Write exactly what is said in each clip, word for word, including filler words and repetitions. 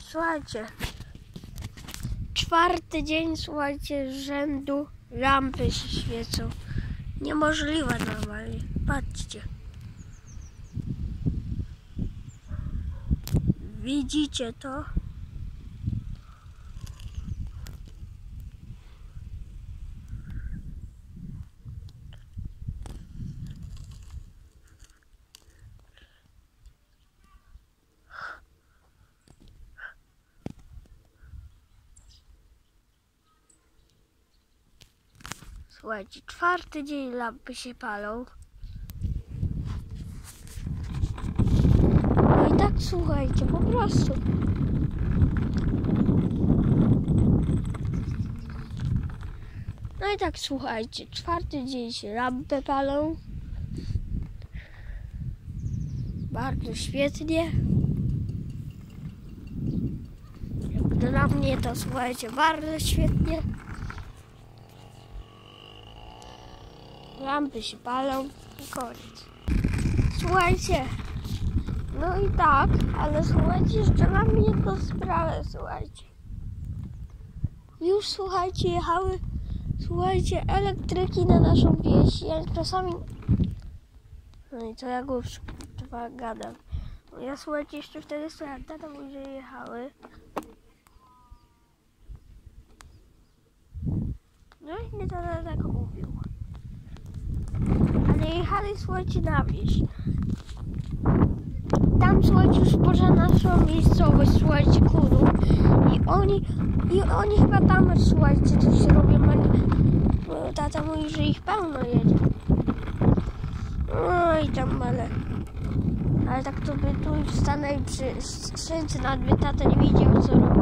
Słuchajcie, czwarty dzień, słuchajcie, z rzędu lampy się świecą. Niemożliwe normalnie. Patrzcie. Widzicie to? Słuchajcie, czwarty dzień lampy się palą. No i tak słuchajcie, po prostu. No i tak słuchajcie, czwarty dzień się lampy palą. Bardzo świetnie. Jak dla mnie to słuchajcie, bardzo świetnie. Lampy się palą i koniec. Słuchajcie, no i tak, ale słuchajcie, jeszcze mam jedną sprawę, słuchajcie. Już słuchajcie, jechały, słuchajcie, elektryki na naszą wieś. Ja czasami... No i co ja głupszy gadam. Ja słuchajcie, jeszcze wtedy słuchajcie, tata mówi, że jechały. No i mnie tata tak mówił. Ale jechali, słuchajcie, na wieś. Tam, słuchajcie, już poza naszą miejscowość, słuchajcie, kurów. I oni, i oni chyba tam, słuchajcie, coś robią. Bo tata mówi, że ich pełno jedzie. No i tam, ale... Ale tak to by tu stanęli przy skrzynce, nawet by tata nie wiedział, co robi.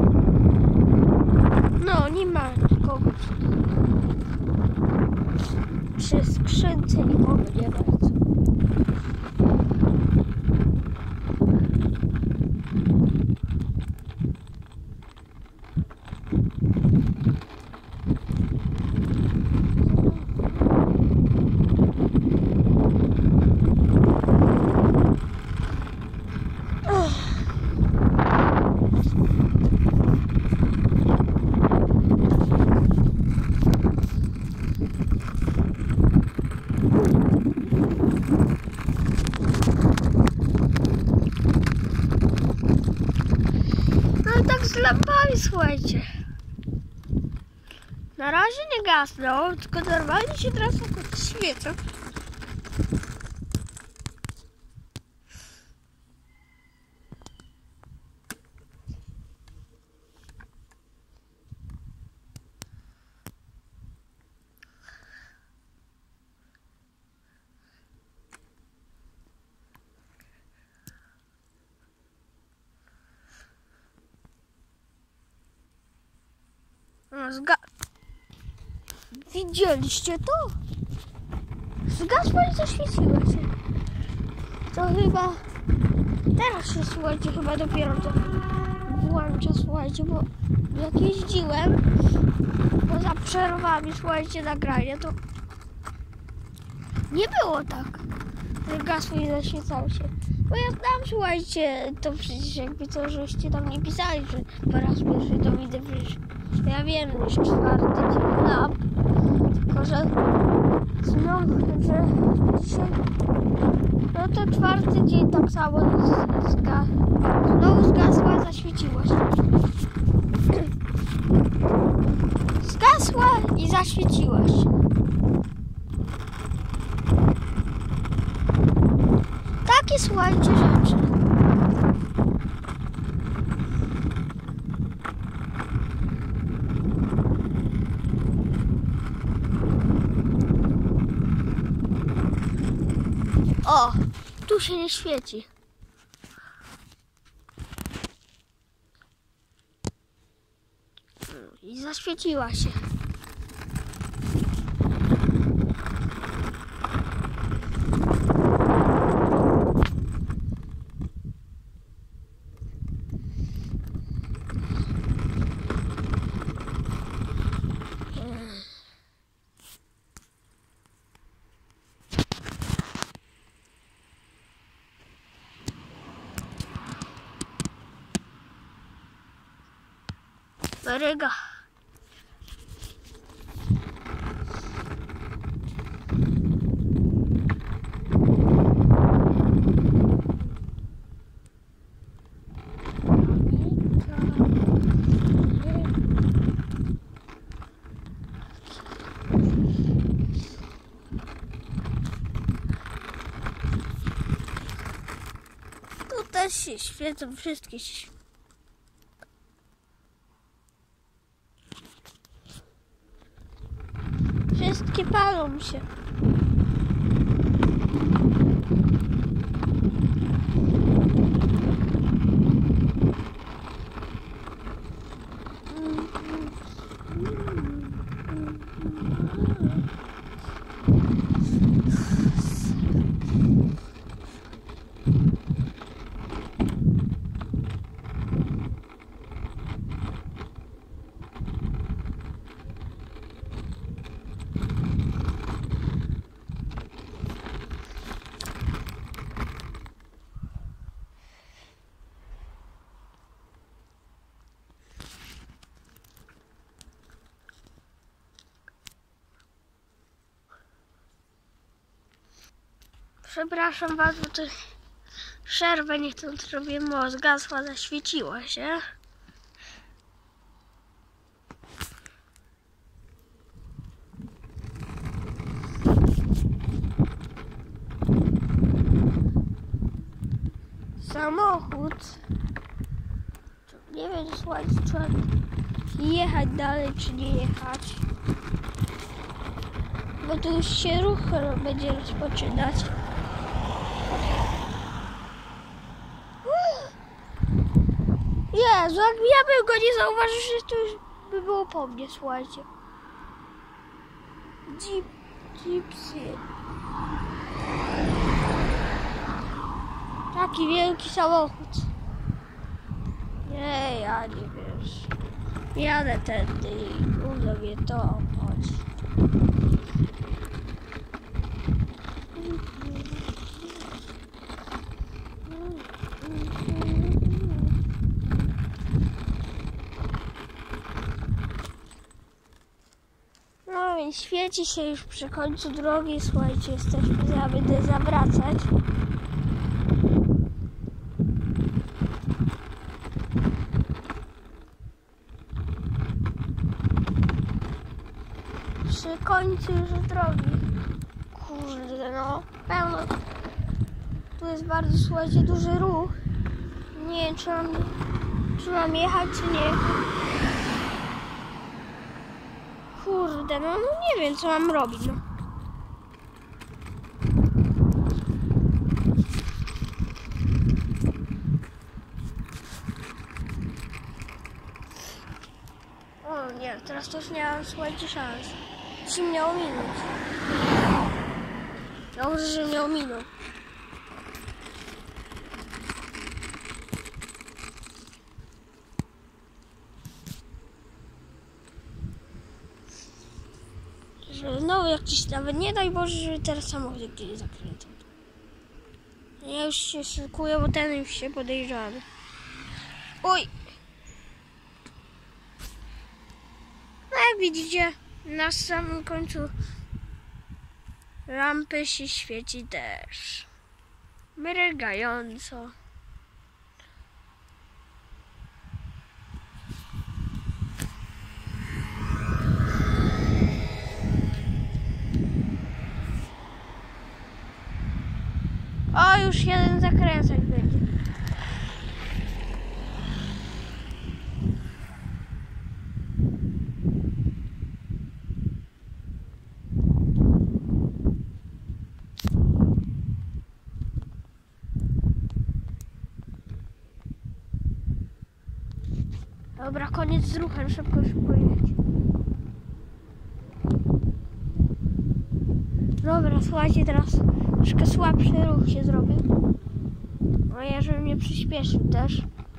No, nie ma nikogo. Przy skrzynce nikogo nie ma. Tak z lampami, słuchajcie. Na razie nie gasną, tylko normalnie się teraz świecą. Zga... Widzieliście to? Zgasła i zaświeciła się. To chyba... Teraz się, słuchajcie, chyba dopiero to włącza, słuchajcie, bo jak jeździłem poza przerwami, słuchajcie, nagrania, to nie było tak, że gasło i zaświecało się. Bo ja tam, słuchajcie, to przecież jakby to, żeście tam nie pisali, że po raz pierwszy to widzę, przecież ja wiem, już czwarty dzień lamp, tylko że znowu, że dzisiaj, no to czwarty dzień tak samo zga, znowu zgasła, zaświeciła się. Zgasła i zaświeciła się. Takie, słuchajcie, rzeczy. O, tu się nie świeci. I zaświeciła się. Baryga. Tu też się świecą, wszystkie się świecą. Wszystkie palą się. Przepraszam was, bo to przerwę nie chcę zrobię, bo zgasła, zaświeciła się. Samochód. Nie wiem, słuchajcie, trzeba jechać dalej, czy nie jechać. Bo tu już się ruch będzie rozpoczynać. Jezu, jak ja bym go nie zauważył, że to już by było po mnie, słuchajcie. Jeep, jeepsy. Taki wielki samochód. Nie, ja nie wiesz. Jadę tędy i gówno mnie to obchodzi. No więc świeci się już przy końcu drogi, słuchajcie, jesteśmy, ja będę zawracać. Przy końcu już drogi. Kurde, no, pełno. Tu jest bardzo, słuchajcie, duży ruch. Nie wiem, czy mam, czy mam jechać, czy nie. Kurde, no, no nie wiem, co mam robić, no. O nie, teraz to już nie mam, słuchajcie, szans. Ci miał minut. Dobrze, że miał minut. Że no jakiś nawet nie daj Boże, że teraz samochód gdzieś zakręcał. Ja już się szykuję, bo ten już się podejrzany. Oj! No jak widzicie, na samym końcu lampy się świeci też. Mrygająco. O, już jeden zakręcać będzie. Dobra, koniec z ruchem, szybko, szybko jedź. Dobra, słuchajcie, teraz troszkę słabszy ruch się zrobił. No ja, żebym nie przyspieszył też.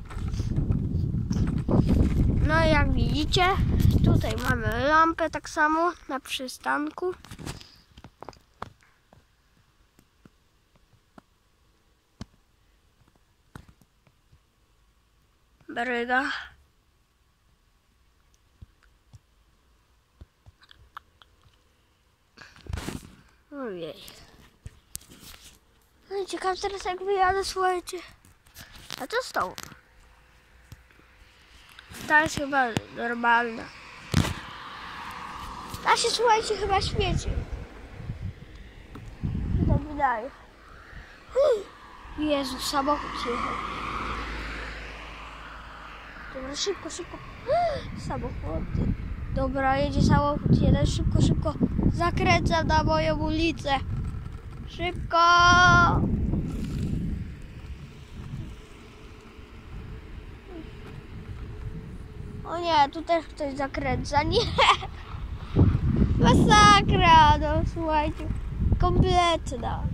No i jak widzicie, tutaj mamy lampę tak samo na przystanku. Baryga. Ojej. No i ciekawe teraz jak wyjadę, słuchajcie. A co z tą? Ta jest chyba normalna. Ta się, słuchajcie, chyba świeci. Tak wydaje. Jezu, samochód jechał. Dobra, szybko, szybko. Samochody. Dobra, jedzie samochód jeden. Szybko, szybko. Zakręcam na moją ulicę. Szybko. O nie, tu też ktoś zakręca. Nie. Masakra, no słuchajcie. Kompletna.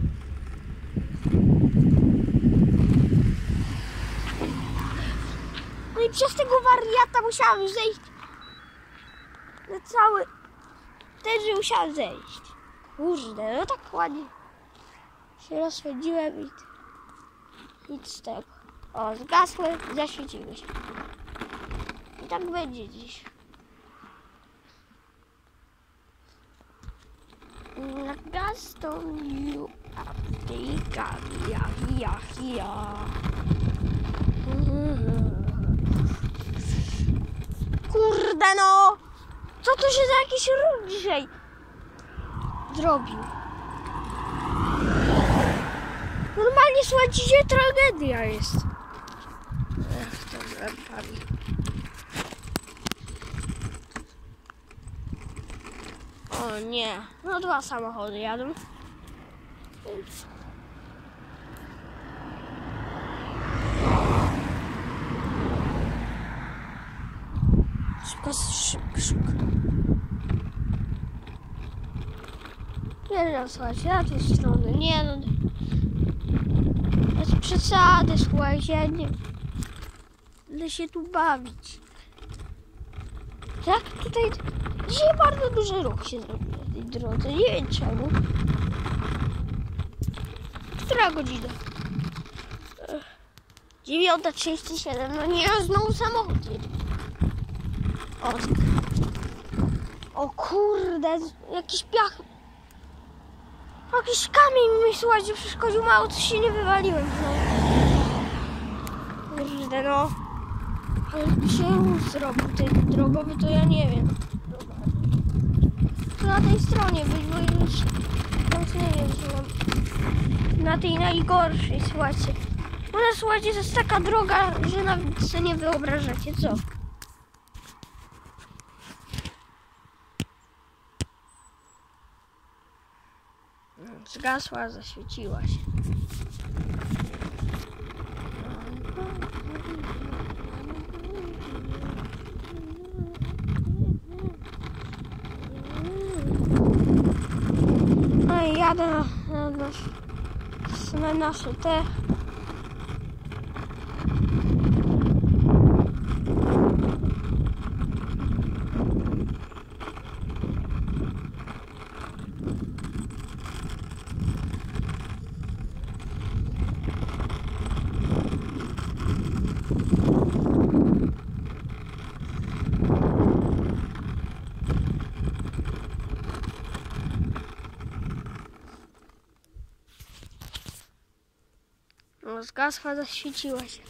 No i przez tego wariata musiałam zejść na cały... Też musiałam zejść. Kurde, no tak ładnie się rozpędziłem i nic z tego. O, zgasły, zaświeciły się. I tak będzie dziś. Na gaz to you ja, ja, ja. Kurde no! Co tu się za jakiś ruch dzisiaj zrobił? Normalnie, słuchajcie, dzisiaj tragedia jest. Ech, to lampami. O nie, no dwa samochody jadą. Szybko, szybko, szybko. Nie no, słuchajcie, na tej strony, nie no. Bez przesady, słuchajcie, nie będę się tu bawić. Tak, tutaj dzisiaj bardzo duży ruch się zrobił na tej drodze, nie wiem czemu. Która godzina? dziewiąta trzydzieści siedem, no nie, znowu samochód jedzie. O, o kurde, jakiś piach. Jakiś kamień mi, słuchajcie, przeszkodził, mało co się nie wywaliłem. No. Kurde no. Ale się ruch zrobił ten drogowy, to ja nie wiem. To na tej stronie być, bo już już nie wiem, że mam. Na tej najgorszej, słuchajcie. Ona, słuchajcie, to jest taka droga, że nawet sobie nie wyobrażacie, co? Zgasła, zaświeciła się. No i jadę na, na, nasz, na nasze te. No, zgasła, zaświeciła się.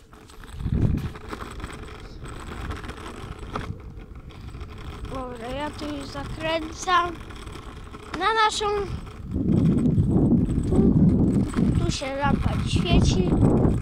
Dobra, ja tu już zakręcam na naszą... Tu, tu się lampa świeci.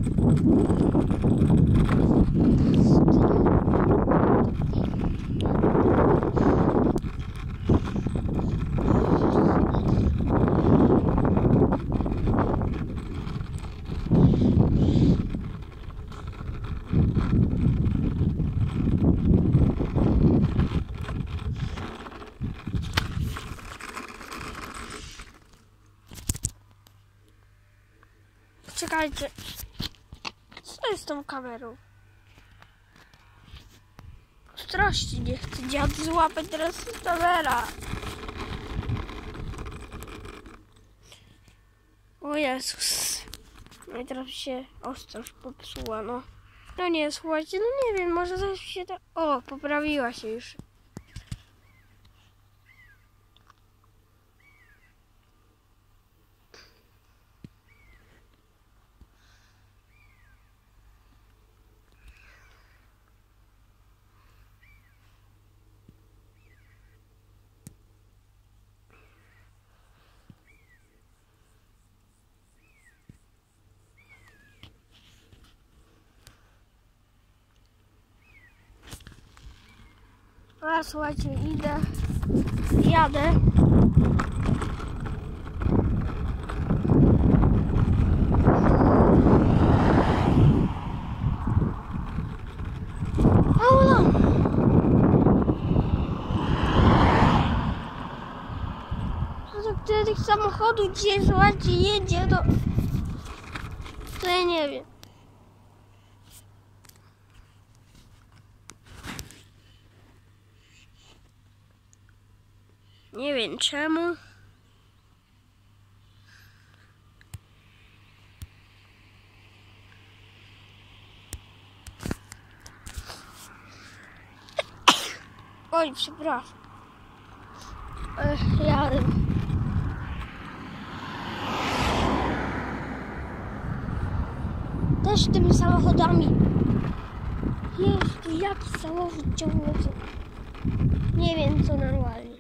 Czekajcie, co jest z tą kamerą? Ostrości, nie chcę dziad złapać teraz kamera. O Jezus. No i teraz się ostrość popsuła, no. No nie, słuchajcie, no nie wiem, może coś się tak... O, poprawiła się już. A słuchajcie, idę, jadę. Aula! A to wtedy tych samochodów dzisiaj, słuchajcie, jedzie, to... to ja nie wiem. Nie wiem czemu. Oj, przepraszam. Ech, jadę. Też tymi samochodami. Jezu, jaki samochód ciągle. Nie wiem co normalnie.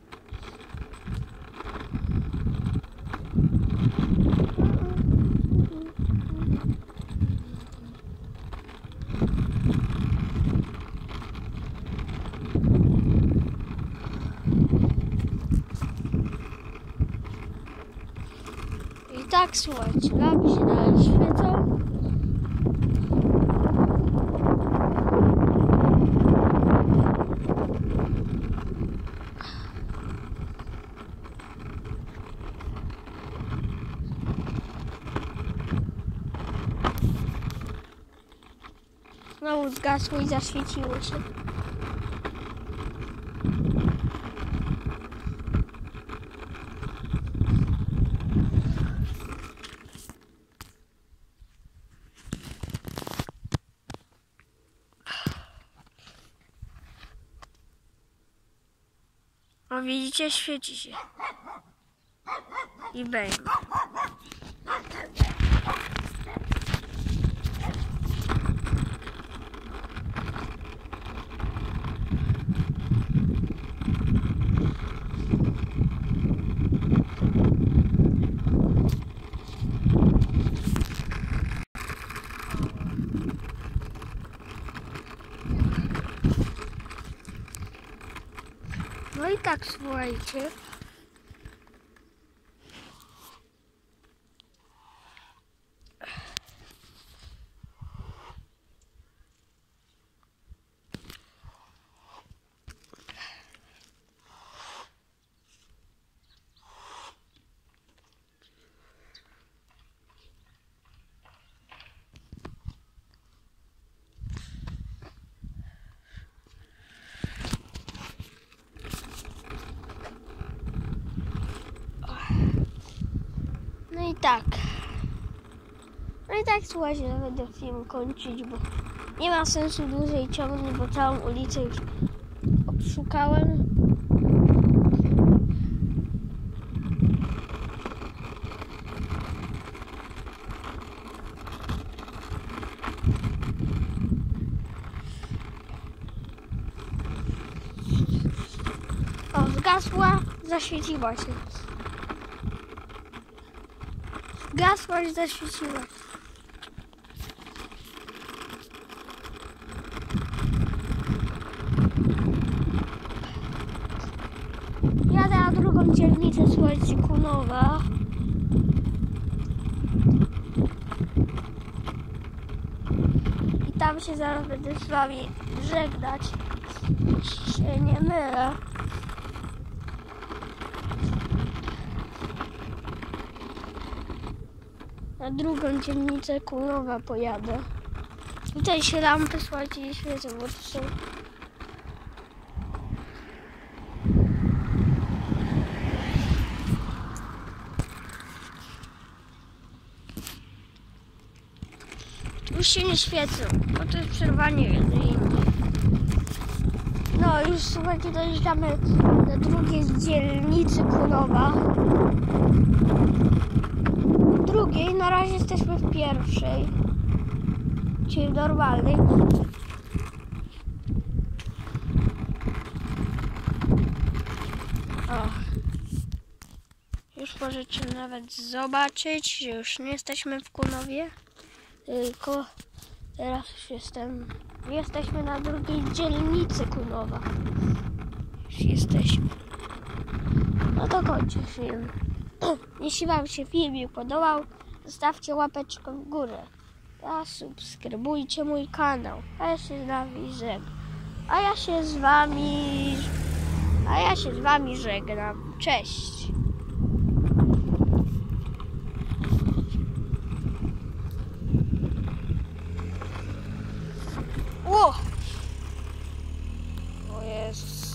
I tak, słuchajcie, lampy się dalej świecą. Znowu zgasło i zaświeciło się. O, widzicie? Świeci się. I będzie. No i tak, słuchajcie. No i tak. No i tak, słuchajcie, będę film kończyć, bo nie ma sensu dłużej ciągnąć, bo całą ulicę już obszukałem. O, zgasła, zaświeciła się. Zgasła i zaświeciła. Jadę na drugą dzielnicę, słuchajcie, Kunowa. I tam się zaraz będę z wami żegnać. Jeśli się nie mylę. Na drugą dzielnicę Kunowa pojadę. Tutaj się lampy, słuchajcie, nie świecą, bo to są... Już się nie świecą, bo to jest przerwanie jednej innej. No już, słuchajcie, dojeżdżamy do drugiej dzielnicy Kunowa. Drugiej, na razie jesteśmy w pierwszej, czyli w normalnej. O. Już możecie nawet zobaczyć, że już nie jesteśmy w Kunowie, tylko teraz już jestem Jesteśmy na drugiej dzielnicy Kunowa. Już jesteśmy. No to kończę film. Jeśli wam się filmik podobał, zostawcie łapeczkę w górę. A subskrybujcie mój kanał. A ja się z wami żegnam. A ja się z wami... A ja się z wami żegnam. Cześć. O! O Jezus.